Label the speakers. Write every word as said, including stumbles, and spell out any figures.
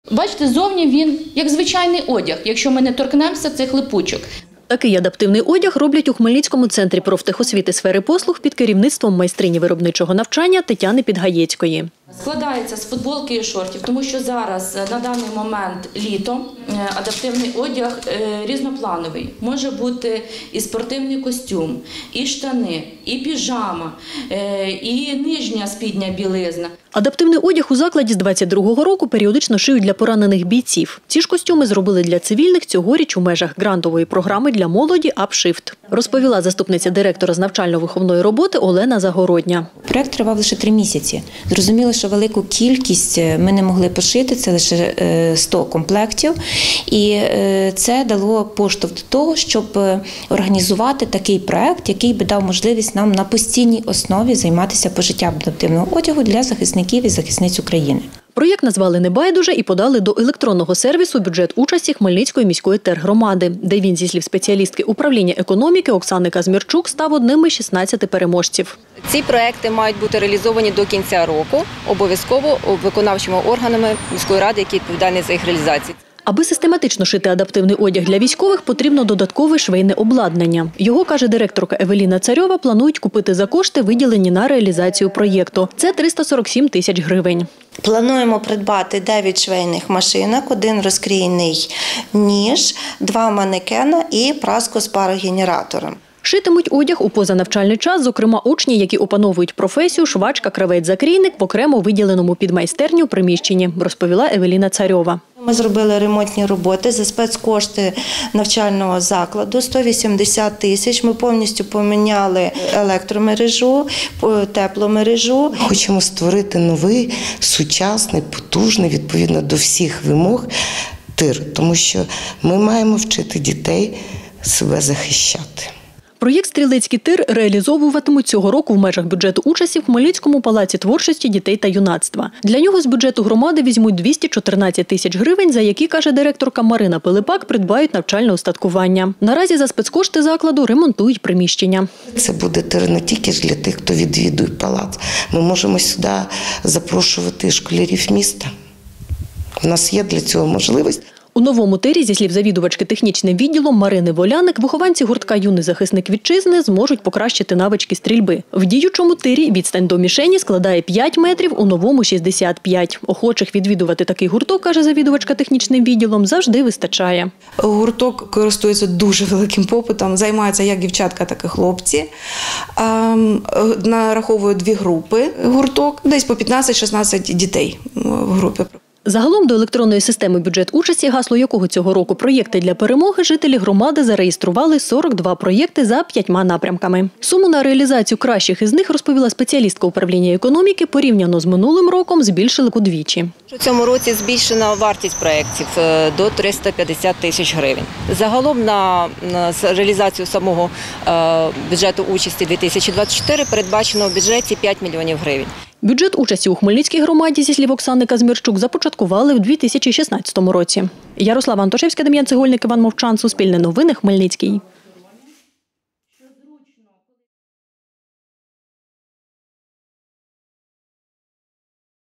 Speaker 1: Бачите, ззовні він як звичайний одяг, якщо ми не торкнемося цих липучок.
Speaker 2: Такий адаптивний одяг роблять у Хмельницькому центрі профтехосвіти сфери послуг під керівництвом майстрині виробничого навчання Тетяни Підгаєцької.
Speaker 1: Складається з футболки і шортів, тому що зараз, на даний момент, літо, адаптивний одяг різноплановий. Може бути і спортивний костюм, і штани, і піжама, і нижня спідня білизна.
Speaker 2: Адаптивний одяг у закладі з двадцять другого року періодично шиють для поранених бійців. Ці ж костюми зробили для цивільних цьогоріч у межах грантової програми для молоді «Апшифт», розповіла заступниця директора з навчально-виховної роботи Олена Загородня.
Speaker 3: Проєкт тривав лише три місяці. Зрозуміло, що велику кількість ми не могли пошити, це лише сто комплектів. І це дало поштовх до того, щоб організувати такий проєкт, який би дав можливість нам на постійній основі займатися пошиттям адаптивного одягу для захисників і захисниць України.
Speaker 2: Проєкт назвали «Небайдуже» і подали до електронного сервісу «Бюджет участі» Хмельницької міської тергромади, де він, зі слів спеціалістки управління економіки Оксани Казмірчук, став одним із шістнадцяти переможців.
Speaker 4: Ці проекти мають бути реалізовані до кінця року, обов'язково виконавчими органами міської ради, які відповідальні за їх реалізацію.
Speaker 2: Аби систематично шити адаптивний одяг для військових, потрібно додаткове швейне обладнання. Його, каже директорка Евеліна Царьова, планують купити за кошти, виділені на реалізацію проєкту. Це триста сорок сім тисяч гривень.
Speaker 5: Плануємо придбати дев'ять швейних машинок, один розкрійний ніж, два манекена і праску з парогенератором.
Speaker 2: Шитимуть одяг у позанавчальний час, зокрема учні, які опановують професію швачка, кравець, закрійник в окремо виділеному під майстерню приміщенні, розповіла Евеліна Царьова.
Speaker 5: Ми зробили ремонтні роботи за спецкошти навчального закладу – сто вісімдесят тисяч. Ми повністю поміняли електромережу, тепломережу.
Speaker 6: Хочемо створити новий, сучасний, потужний, відповідно до всіх вимог тир, тому що ми маємо вчити дітей себе захищати.
Speaker 2: Проєкт «Стрілецький тир» реалізовуватимуть цього року в межах бюджету участі в Хмельницькому палаці творчості дітей та юнацтва. Для нього з бюджету громади візьмуть двісті чотирнадцять тисяч гривень, за які, каже директорка Марина Пилипак, придбають навчальне устаткування. Наразі за спецкошти закладу ремонтують приміщення.
Speaker 6: Це буде тир не тільки для тих, хто відвідує палац. Ми можемо сюди запрошувати школярів міста. У нас є для цього можливість.
Speaker 2: У новому тирі, зі слів завідувачки технічним відділом Марини Воляник, вихованці гуртка «Юний захисник вітчизни» зможуть покращити навички стрільби. В діючому тирі відстань до мішені складає п'ять метрів, у новому – шістдесят п'ять. Охочих відвідувати такий гурток, каже завідувачка технічним відділом, завжди вистачає.
Speaker 7: Гурток користується дуже великим попитом, займаються як дівчатка, так і хлопці. Нараховує дві групи гурток, десь по п'ятнадцять-шістнадцять дітей в групі.
Speaker 2: Загалом до електронної системи «Бюджет участі», гасло якого цього року «Проєкти для перемоги», жителі громади зареєстрували сорок два проєкти за п'ятьма напрямками. Суму на реалізацію кращих із них, розповіла спеціалістка управління економіки, порівняно з минулим роком збільшили удвічі.
Speaker 4: У цьому році збільшена вартість проєктів до триста п'ятдесят тисяч гривень. Загалом на, на реалізацію самого е, бюджету участі дві тисячі двадцять чотири передбачено в бюджеті п'ять мільйонів гривень.
Speaker 2: Бюджет участі у Хмельницькій громаді, зі слів Оксани Казмірчук, започаткували в дві тисячі шістнадцятому році. Ярослава Антошевська, Дем'ян Цегольник, Іван Мовчан, Суспільне новини, Хмельницький.